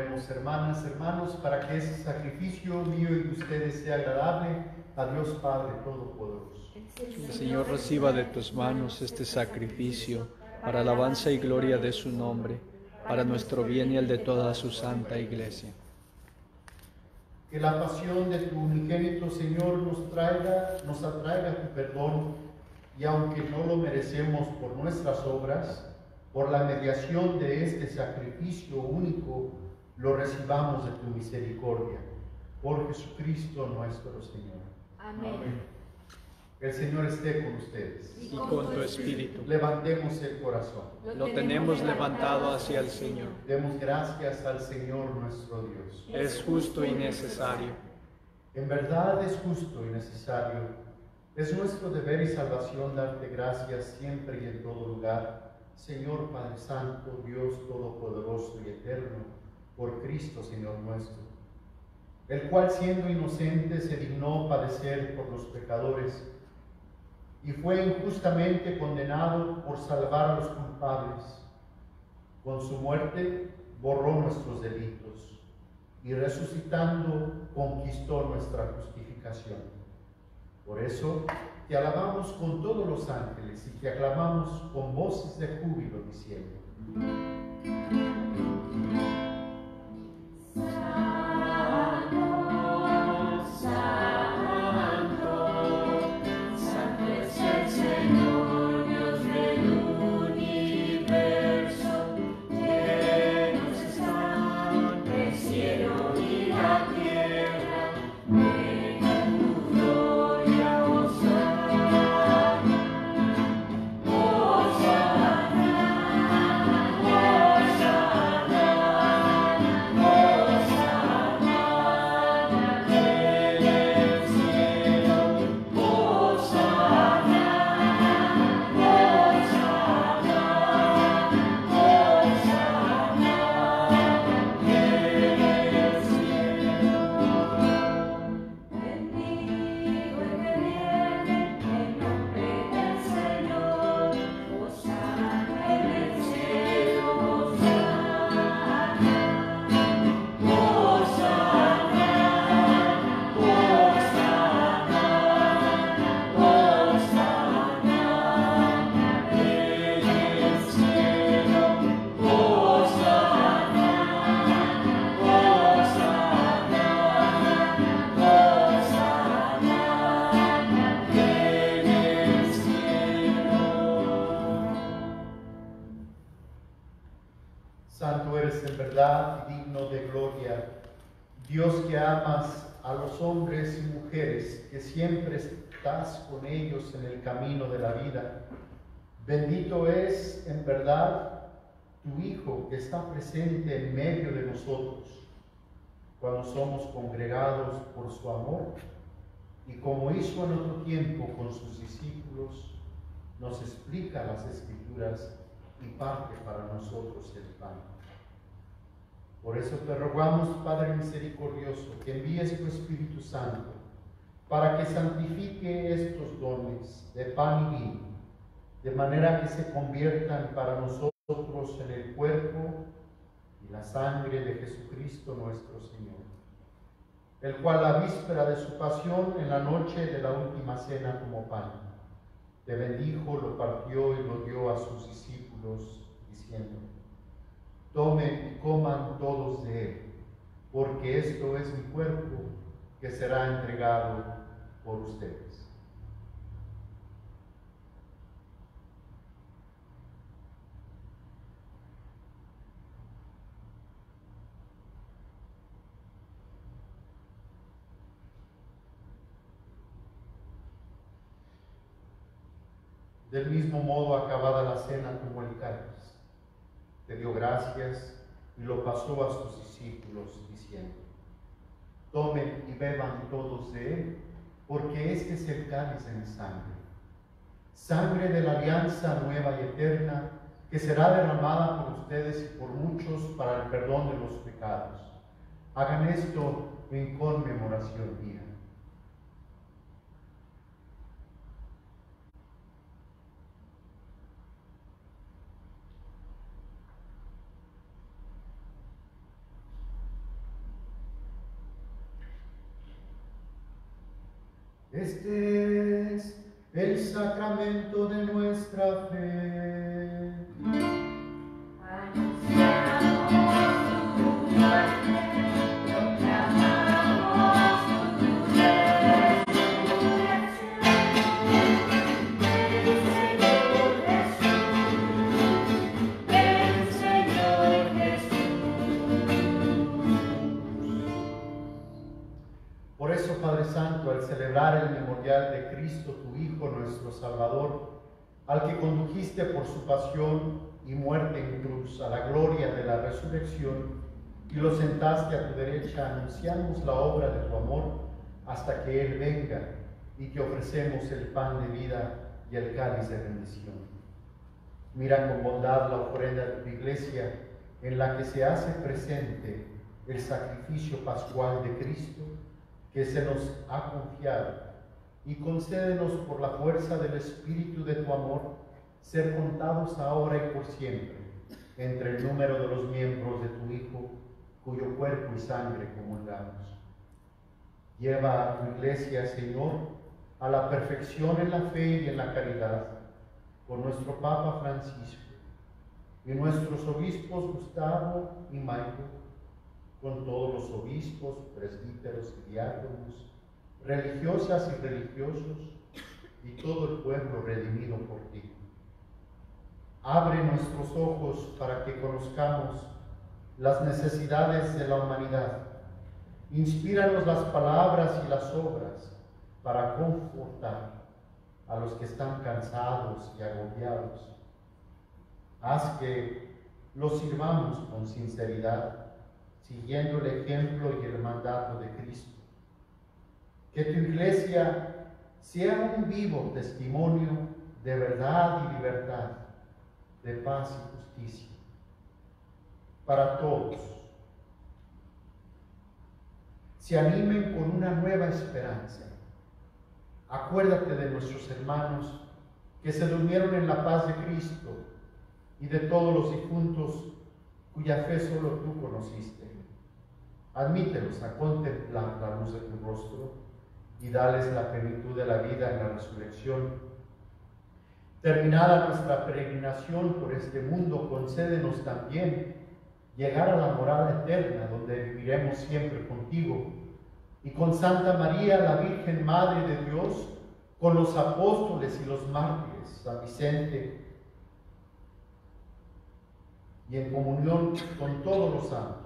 Oremos, hermanas, hermanos, para que ese sacrificio mío y de ustedes sea agradable a Dios Padre Todopoderoso. El Señor reciba de tus manos este sacrificio para alabanza y gloria de su nombre, para nuestro bien y el de toda su santa Iglesia. Que la pasión de tu unigénito Señor nos traiga, nos atraiga tu perdón, y aunque no lo merecemos por nuestras obras, por la mediación de este sacrificio único, lo recibamos de tu misericordia. Por Jesucristo nuestro Señor. Amén. El Señor esté con ustedes. Y con tu espíritu. Levantemos el corazón. Lo tenemos levantado hacia el Señor. Demos gracias al Señor nuestro Dios. Es justo y necesario. En verdad es justo y necesario. Es nuestro deber y salvación darte gracias siempre y en todo lugar, Señor Padre Santo, Dios Todopoderoso y Eterno, por Cristo Señor nuestro, el cual siendo inocente se dignó padecer por los pecadores y fue injustamente condenado por salvar a los culpables. Con su muerte borró nuestros delitos y resucitando conquistó nuestra justificación. Por eso te alabamos con todos los ángeles y te aclamamos con voces de júbilo diciendo: Santo eres en verdad y digno de gloria, Dios que amas a los hombres y mujeres, que siempre estás con ellos en el camino de la vida. Bendito es en verdad tu Hijo que está presente en medio de nosotros, cuando somos congregados por su amor, y como hizo en otro tiempo con sus discípulos, nos explica las Escrituras y parte para nosotros el pan. Por eso te rogamos, Padre misericordioso, que envíes tu Espíritu Santo para que santifique estos dones de pan y vino, de manera que se conviertan para nosotros en el cuerpo y la sangre de Jesucristo nuestro Señor, el cual la víspera de su pasión, en la noche de la última cena como pan, te bendijo, lo partió y lo dio a sus discípulos, diciendo: tomen y coman todos de él, porque esto es mi cuerpo que será entregado por ustedes. Del mismo modo, acabada la cena, tomó el cáliz, te dio gracias y lo pasó a sus discípulos, diciendo: tomen y beban todos de él, porque este es el cáliz de mi sangre, sangre de la alianza nueva y eterna, que será derramada por ustedes y por muchos para el perdón de los pecados. Hagan esto en conmemoración mía. Este es el sacramento de nuestra fe. Por eso, Padre Santo, al celebrar el memorial de Cristo, tu Hijo, nuestro Salvador, al que condujiste por su pasión y muerte en cruz a la gloria de la resurrección y lo sentaste a tu derecha, anunciamos la obra de tu amor hasta que Él venga, y te ofrecemos el pan de vida y el cáliz de bendición. Mira con bondad la ofrenda de tu Iglesia, en la que se hace presente el sacrificio pascual de Cristo, que se nos ha confiado, y concédenos por la fuerza del Espíritu de tu amor, ser contados ahora y por siempre entre el número de los miembros de tu Hijo, cuyo cuerpo y sangre comulgamos. Lleva a tu Iglesia, Señor, a la perfección en la fe y en la caridad, por nuestro Papa Francisco y nuestros obispos Gustavo y Michael, con todos los obispos, presbíteros y diáconos, religiosas y religiosos, y todo el pueblo redimido por ti. Abre nuestros ojos para que conozcamos las necesidades de la humanidad. Inspíranos las palabras y las obras para confortar a los que están cansados y agobiados. Haz que los sirvamos con sinceridad, siguiendo el ejemplo y el mandato de Cristo. Que tu Iglesia sea un vivo testimonio de verdad y libertad, de paz y justicia, para todos. Se animen con una nueva esperanza. Acuérdate de nuestros hermanos que se durmieron en la paz de Cristo y de todos los difuntos cuya fe solo tú conociste. Admítelos a contemplar la luz de tu rostro y dales la plenitud de la vida en la resurrección. Terminada nuestra peregrinación por este mundo, concédenos también llegar a la morada eterna, donde viviremos siempre contigo, y con Santa María, la Virgen Madre de Dios, con los apóstoles y los mártires, San Vicente, y en comunión con todos los santos,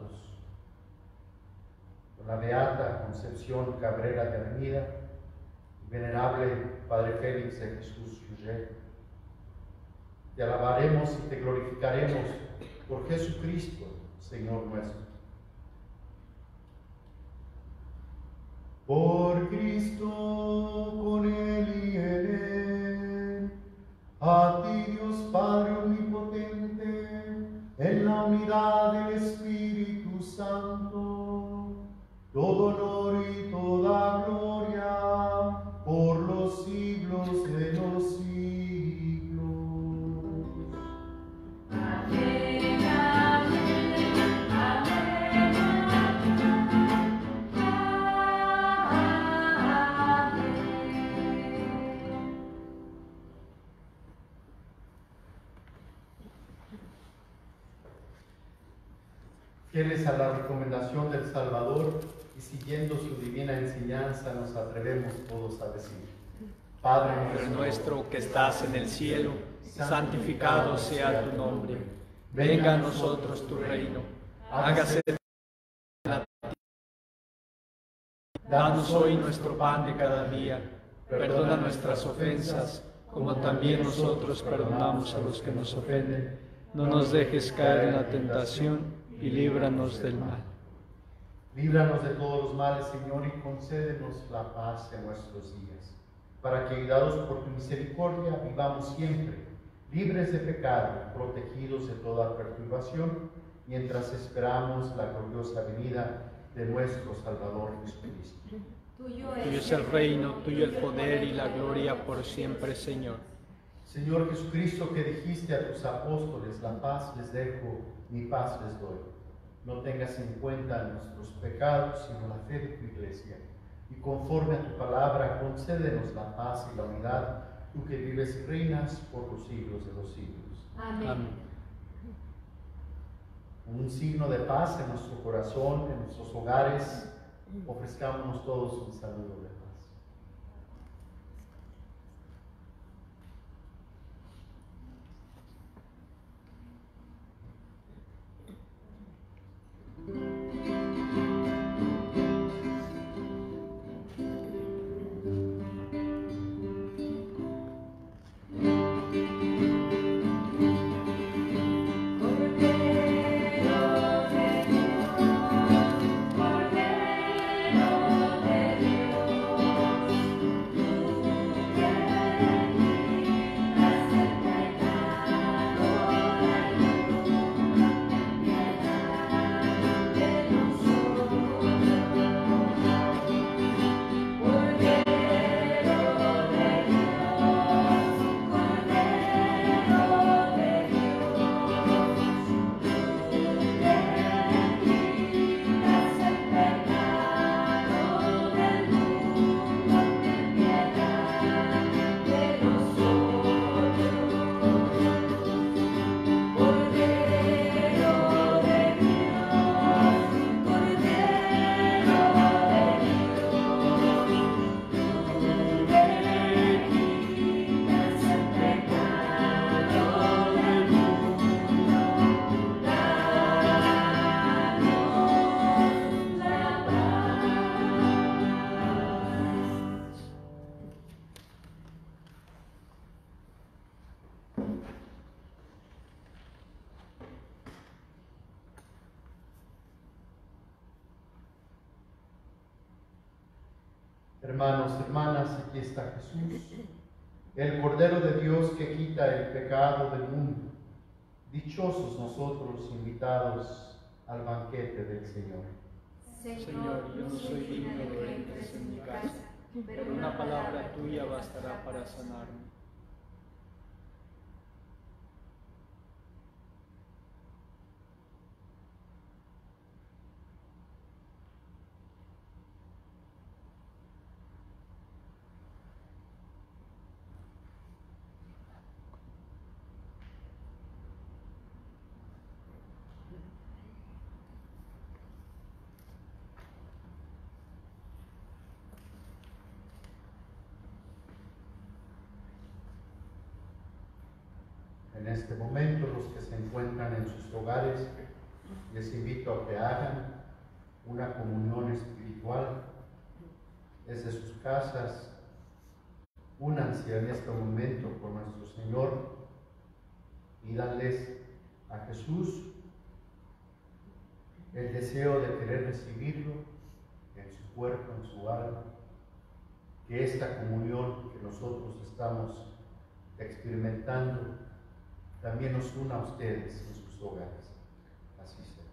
con la Beata Concepción Cabrera de Armida, venerable Padre Félix de Jesús Yujet. Te alabaremos y te glorificaremos por Jesucristo, Señor nuestro. Por Cristo, con Él y en Él, a ti Dios Padre omnipotente, en la unidad del Espíritu Santo, todo honor y toda gloria por los siglos de los siglos. Amén, amén, amén, amén. Fieles a la recomendación del Salvador y siguiendo su divina enseñanza, nos atrevemos todos a decir: Padre nuestro que estás en el cielo, santificado sea tu nombre. Venga a nosotros tu reino. Hágase la tierra. Danos hoy nuestro pan de cada día. Perdona nuestras ofensas, como también nosotros perdonamos a los que nos ofenden. No nos dejes caer en la tentación y líbranos del mal. Líbranos de todos los males, Señor, y concédenos la paz en nuestros días, para que, guiados por tu misericordia, vivamos siempre libres de pecado, protegidos de toda perturbación, mientras esperamos la gloriosa venida de nuestro Salvador Jesucristo. Tuyo es el reino, tuyo el poder y la gloria por siempre, Señor. Señor Jesucristo, que dijiste a tus apóstoles: la paz les dejo, mi paz les doy. No tengas en cuenta nuestros pecados, sino la fe de tu Iglesia, y conforme a tu palabra, concédenos la paz y la unidad, tú que vives y reinas por los siglos de los siglos. Amén. Amén. Un signo de paz en nuestro corazón, en nuestros hogares, ofrezcámonos todos un saludo de paz. Hermanos, hermanas, aquí está Jesús, el Cordero de Dios que quita el pecado del mundo. Dichosos nosotros invitados al banquete del Señor. Señor, yo no soy digno de que entres en mi casa, pero una palabra tuya bastará para sanarme. En este momento, los que se encuentran en sus hogares, les invito a que hagan una comunión espiritual desde sus casas. Únanse en este momento con nuestro Señor y danles a Jesús el deseo de querer recibirlo en su cuerpo, en su alma, que esta comunión que nosotros estamos experimentando también nos una a ustedes en sus hogares. Así sea.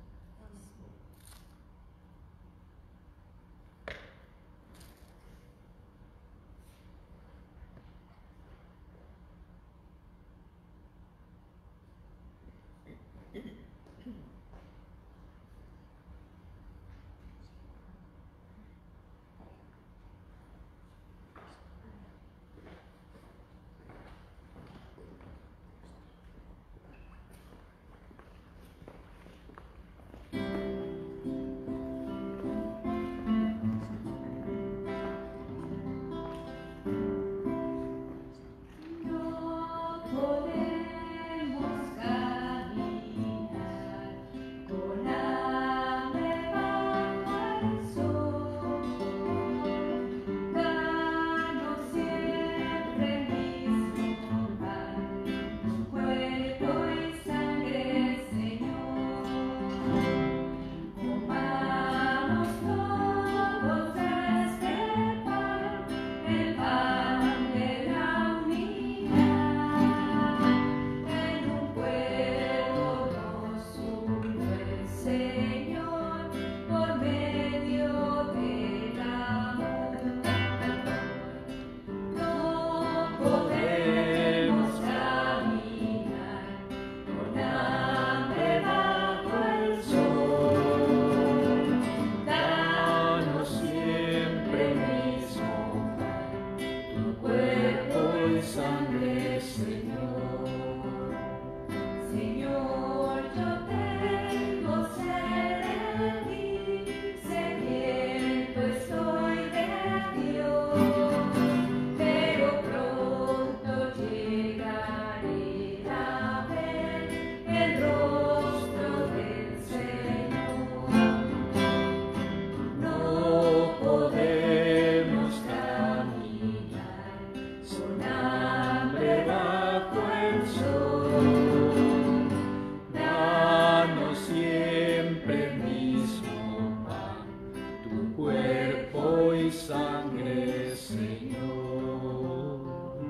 y sangre, Señor.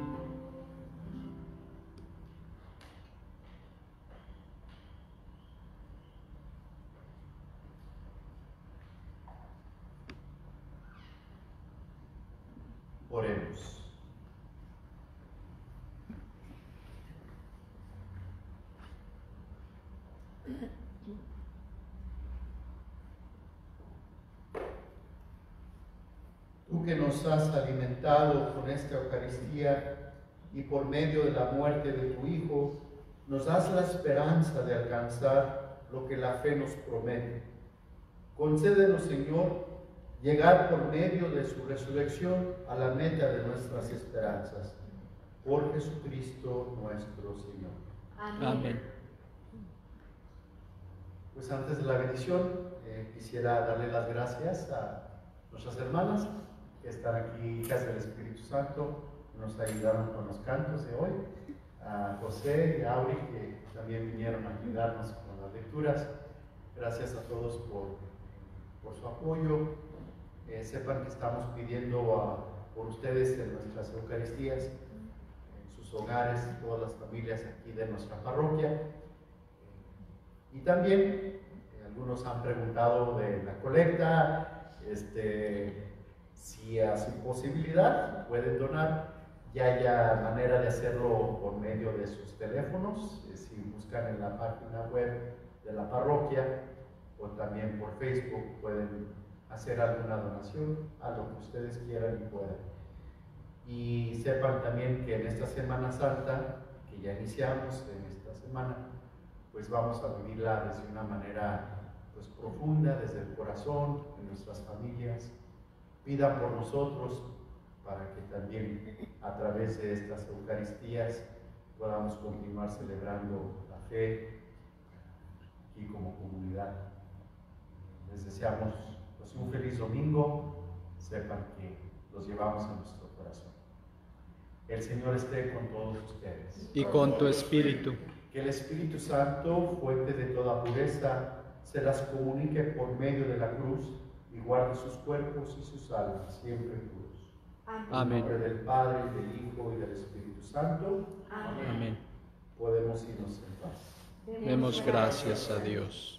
Oremos. Tú que nos has alimentado con esta Eucaristía y por medio de la muerte de tu Hijo, nos das la esperanza de alcanzar lo que la fe nos promete. Concédenos, Señor, llegar por medio de su resurrección a la meta de nuestras esperanzas. Por Jesucristo nuestro Señor. Amén. Amén. Pues antes de la bendición, eh, quisiera darle las gracias a nuestras hermanas que están aquí, hijas del Espíritu Santo, que nos ayudaron con los cantos de hoy, a José y a Auri, que también vinieron a ayudarnos con las lecturas. Gracias a todos por, por su apoyo. Eh, sepan que estamos pidiendo a, por ustedes en nuestras Eucaristías, en sus hogares, todas las familias aquí de nuestra parroquia. Y también, eh, algunos han preguntado de la colecta, este, si a su posibilidad pueden donar. Ya haya manera de hacerlo por medio de sus teléfonos, eh, si buscan en la página web de la parroquia o también por Facebook pueden hacer alguna donación a lo que ustedes quieran y puedan. Y sepan también que en esta Semana Santa, que ya iniciamos en esta semana, pues vamos a vivirla desde una manera pues profunda, desde el corazón, en nuestras familias. Pidan por nosotros para que también a través de estas Eucaristías podamos continuar celebrando la fe aquí como comunidad. Les deseamos pues, un feliz domingo. Sepan que los llevamos en nuestro corazón. El Señor esté con todos ustedes. Y con tu espíritu. Que el Espíritu Santo, fuente de toda pureza, se las comunique por medio de la cruz y guarde sus cuerpos y sus almas siempre puros. Amén. En nombre del Padre, del Hijo y del Espíritu Santo. Amén. Amén. Podemos irnos en paz. Demos gracias a Dios.